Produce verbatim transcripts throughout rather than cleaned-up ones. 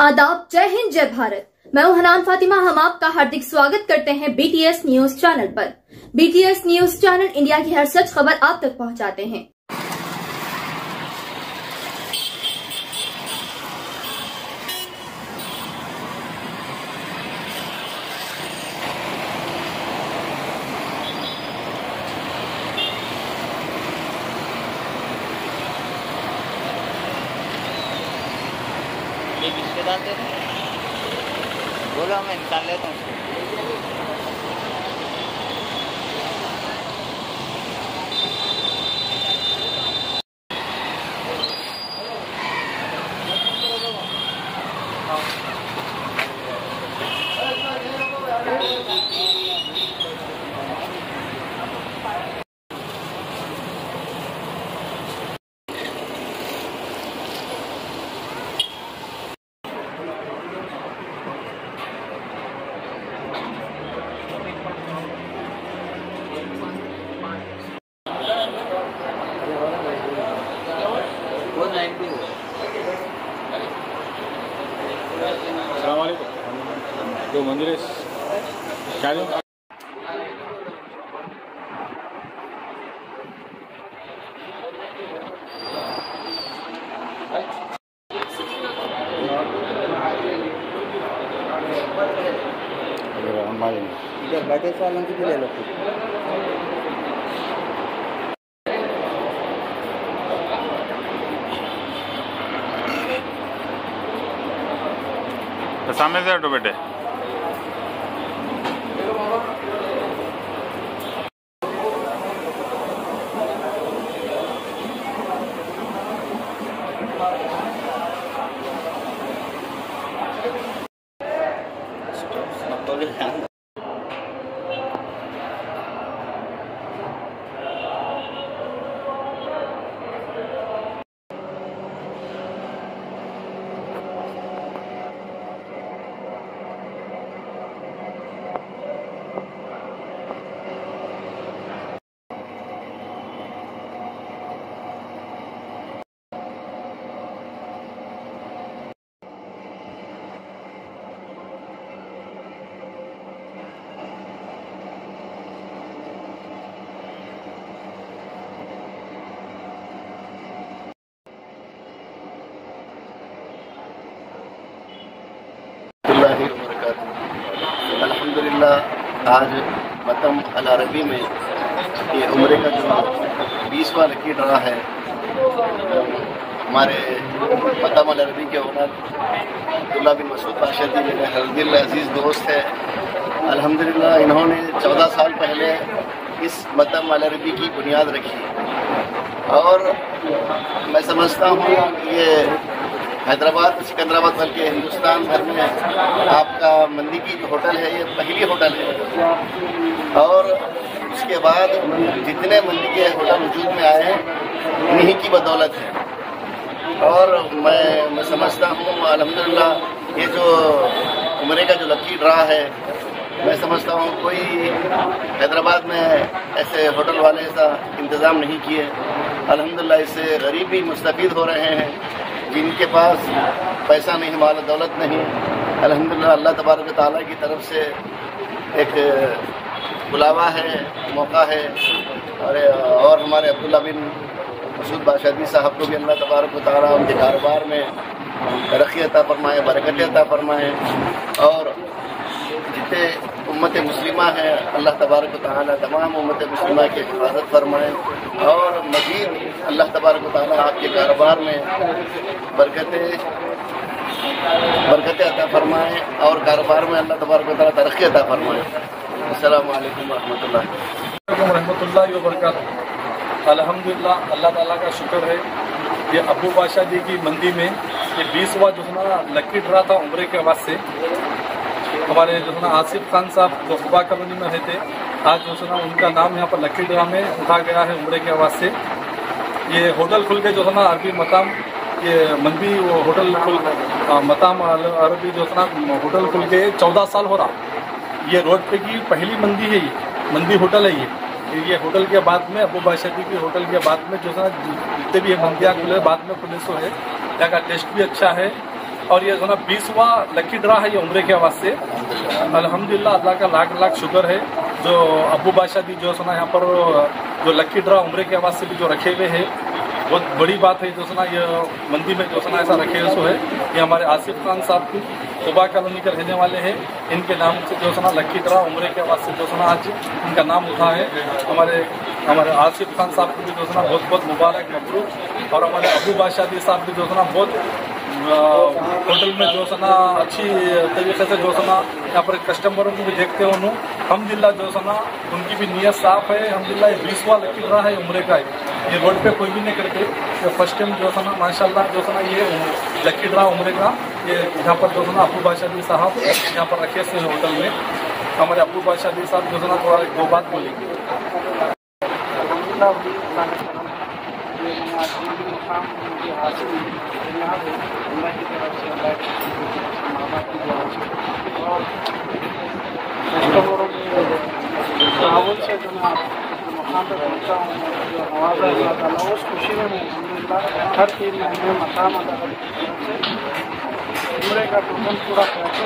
आदाब, जय हिंद, जय भारत। मैं हूं हनान फातिमा। हम आपका हार्दिक स्वागत करते हैं बीटीएस न्यूज चैनल पर। बीटीएस न्यूज चैनल इंडिया की हर सच खबर आप तक पहुंचाते हैं। रिश्तेदार थे, बोला मैं निकाल लेता हूँ। जो मंदिर है क्या इधर बैठे सालों की ले लो। तो सामने से हटो बेटे। अल्हम्दुलिल्लाह आज मतम अल अरबी में ये उम्रे का जो बीसवां लकी ड्रा है, हमारे मतम अल अरबी के ओनर अब्दुल्ला बिन मसूद बादशाह जी मेरे हरदिल अजीज़ दोस्त है। अल्हम्दुलिल्लाह इन्होंने चौदह साल पहले इस मतम अल अरबी की बुनियाद रखी और मैं समझता हूँ ये हैदराबाद सिकंदराबाद बल्कि हिंदुस्तान भर में आपका मंदी की जो होटल है ये पहली होटल है और उसके बाद जितने मंदी के होटल वजूद में आए हैं इन्हीं की बदौलत है। और मैं मैं समझता हूँ अल्हम्दुलिल्लाह ये जो उम्रे का जो लकी ड्रा है, मैं समझता हूँ कोई हैदराबाद में ऐसे होटल वाले ऐसा इंतज़ाम नहीं किए। अल्हम्दुलिल्लाह इससे गरीब भी मुस्तफ़ीद हो रहे हैं, जिनके पास पैसा नहीं, माल दौलत नहीं। अल्हम्दुलिल्लाह अल्लाह तबारक व तआला की तरफ से एक बुलावा है, मौका है। और और हमारे अब्दुल्ला बिन मसूद बादशाह जी साहब को भी अल्लाह तबारक व तआला उनके कारोबार में तरक्की अता फरमाए, बरकत अता फरमाए और जितने उम्मत मुस्लिमा है अल्लाह तबारक व तआला तमाम उम्मत मुस्लिमा की हिफाजत फरमाए और मज़ीद अल्लाह तबारक व तआला आपके कारोबार में बरकतें बरकतें अता फरमाए और कारोबार में अल्लाह तबारक व तआला तरक्की अता फरमाए। अस्सलामु अलैकुम रहमतुल्लाहि व बरकातुहू। अल्हम्दुलिल्लाह अल्लाह ताला का शुक्र है, ये अबू बादशाह जी की मंदी में ये बीसवां जो है ना लकी ड्रा था उम्रे के आवाज़ से। हमारे जो है ना आसिफ खान साहब जो सुबह कॉलोनी में रहते, आज जो है ना उनका नाम यहाँ पर लकी ड्रा में उठा गया है उम्रे के आवाज़ से। ये होटल खुल के जो है ना अरबी मताम ये मंदी वो होटल खुल मताम अरबी जो है ना होटल खुल के चौदह साल हो रहा। ये रोड पे की पहली मंदी है, ये मंदी होटल है। ये ये होटल के बाद में अबू बादशाह जी की होटल के बाद में जो है ना जितने भी मंदियाँ खुले बाद में खुले सो है। यहाँ का टेस्ट भी अच्छा है और ये जो ना बीसवा लकी ड्रा है ये उम्रे के आवाज से। अल्हम्दुलिल्लाह अल्लाह का लाख लाख शुक्र है जो अबू बादशाह दी जो सुना यहाँ पर जो लकी ड्रा उम्रे के आवाज से भी जो रखे हुए है, बहुत बड़ी बात है जो सुना ये मंदी में जो सुना ऐसा रखे हुए सो है। ये हमारे आसिफ खान साहब की कुबा कॉलोनी के रहने वाले हैं, इनके नाम से जो सुना लकी ड्रा उम्रे के आवाज से जो सुना आज इनका नाम उठा है। हमारे हमारे आसिफ खान साहब को भी जो सुना बहुत बहुत मुबारक मबरूक। और हमारे अबू बादशाह दी साहब भी जो सुना बहुत होटल में जो सना अच्छी तरीके से जो सना यहाँ पर कस्टमरों को भी देखते हैं उन्होंने अल्हम्दुलिल्लाह जो सना उनकी भी नीयत साफ है। अल्हम्दुलिल्लाह ये बीसवा लकी ड्रा है उम्रे का है, ये रोड पे कोई भी नहीं करते। ये फर्स्ट टाइम जो सना माशाल्लाह जो सना ये लकी ड्रा उम्रे का ये यहाँ पर जो सना अबू बादशाह दी साहब यहाँ पर रखे से होटल में। हमारे अबू बादशाह दी साहब जो सना थोड़ा दो बात बोलेंगे। राहुल से जो मैं मकान पर पहुँचा हूँ, जो नवाजा अल्लाह ताला उस खुशी में मैं अल्हम्दुलिल्लाह हर तीन महीने मकाम अदा से उम्रे का टोकन पूरा करके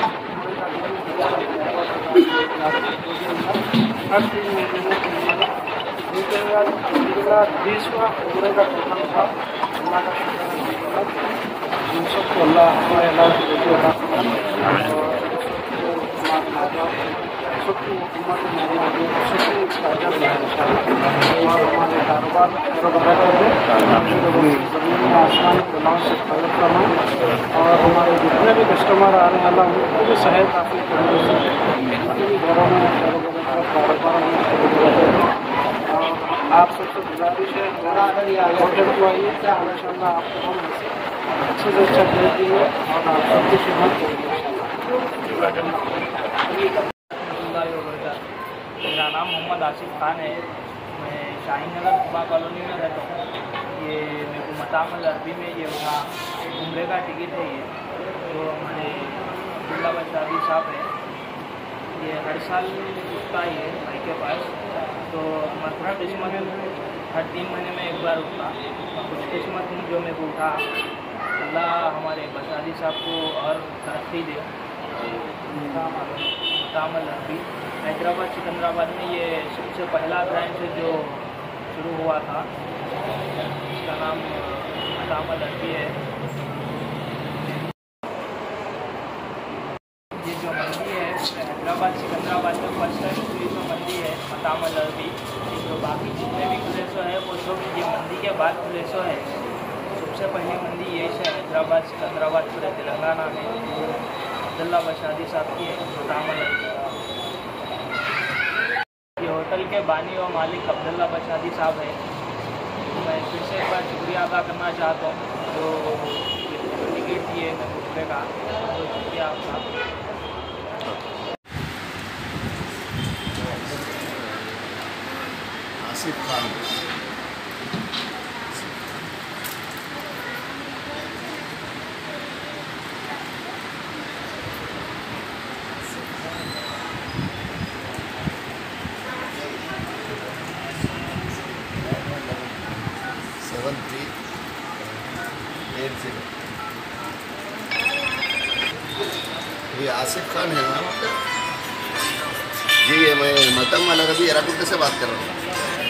हर तीन महीने में अल्हम्दुलिल्लाह बीसवा उम्रे का टोकन था। अल्लाह का शुक्र है हम सबको अल्लाह हमारे अल्लाह की बेटी अदा फरमाए और सबकी उम्मत और हमारे कारोबार ज़मीन में आसमान गुलाम से खलक फरमाए और हमारे जितने भी कस्टमर आ रहे हैं अल्लाह उनको भी सहायता काफ़ी करें, उनके भी घरों में कारोबार में। और आप सबसे गुजारिश है होटल को आइए, इंशाअल्लाह आपको हम अच्छे से अच्छा दे देंगे और आप सबकी खिदमत करेंगे। मेरा नाम मोहम्मद आसिफ खान है, मैं शाहीन नगर कुबा कॉलोनी में रहता हूँ। ये मेरे को मताम अरबी में ये वहाँ उम्रे का टिकट है, ये जो हमारे अब्दुल्ला बशादी साहब है, ये हर साल उठता ही है भाई के पास। तो हमारा किस्मत हर तीन महीने में एक बार उठता, कुछ किस्मत नहीं जो मेरे को उठा। अल्लाह हमारे बशादी साहब को और तरक्की दे। मताम अरबी हैदराबाद सिकंदराबाद में ये सबसे पहला ब्रांच जो शुरू हुआ था, इसका नाम मताम अरबी है। ये जो मंडी है हैदराबाद सिकंदराबाद में फर्स्ट टाइम खुली जो मंडी है मताम अरबी, जो बाकी जितने भी खुले सो है वो सब ये मंडी के बाद खुले सो है। सबसे पहली मंडी ये है हैदराबाद सिकंदराबाद पूरे तेलंगाना में, अब्दुल्ला बशादी साहब की है मताम अरबी। ये होटल के बानी और मालिक अब्दुल्ला बशादी साहब है। मैं फिर से एक बार शुक्रिया अदा करना चाहता हूँ जो टिकट दिए मैं घूमने का, तो शुक्रिया आपका। Asif Khan seven three eight zero. ये आसिफ खान है ना जी? ये मैं मतम अरबी एराकुटे से बात कर रहा हूँ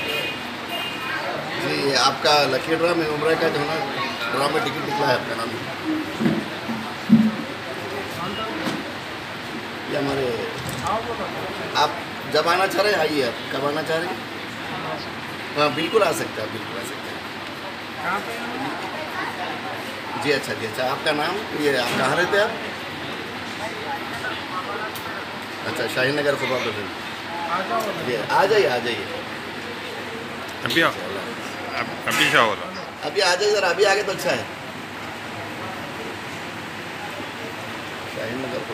जी। ये आपका लकी ड्रा में उम्र का जो है ना ड्रा में टिकट निकला है, आपका नाम ये हमारे आप जब आना चाह रहे हैं आइए। आप कब आना चाह रहे हैं? हाँ बिल्कुल आ सकते हैं, बिल्कुल आ सकते हैं जी। अच्छा जी अच्छा, आपका नाम ये आप कहाँ रहते हैं आप? अच्छा शाहीन नगर कुबा कॉलोनी जी। आ जाइए आ जाइए अभी आओ, अब- अभी क्या हो रहा? अभी आ जाइए जरा, अभी आगे तो अच्छा है। शाहीन नगर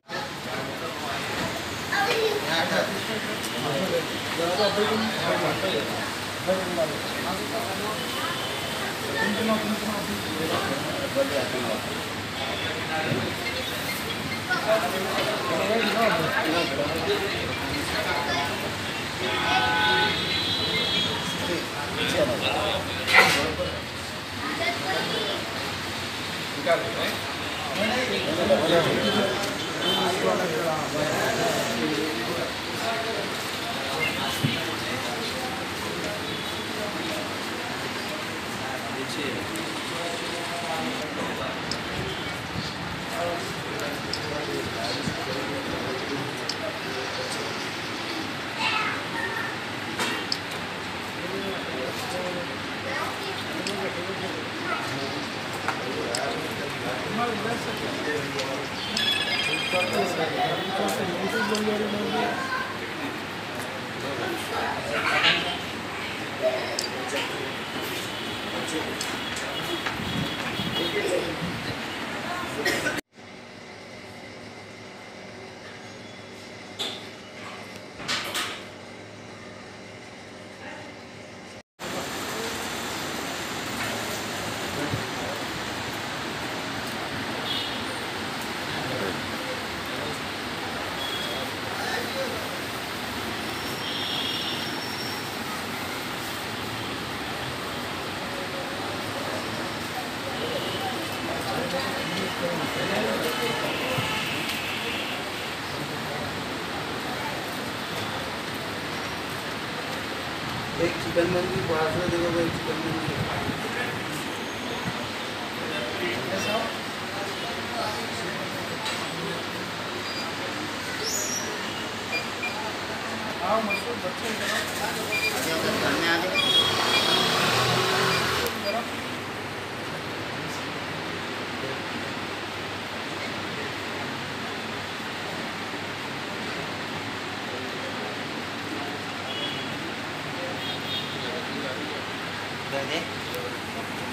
एक चिकन मंदी पार्सल देखो, एक चिकन मंदी हाँ मशहूर बच्चे घर में आ जाए। दे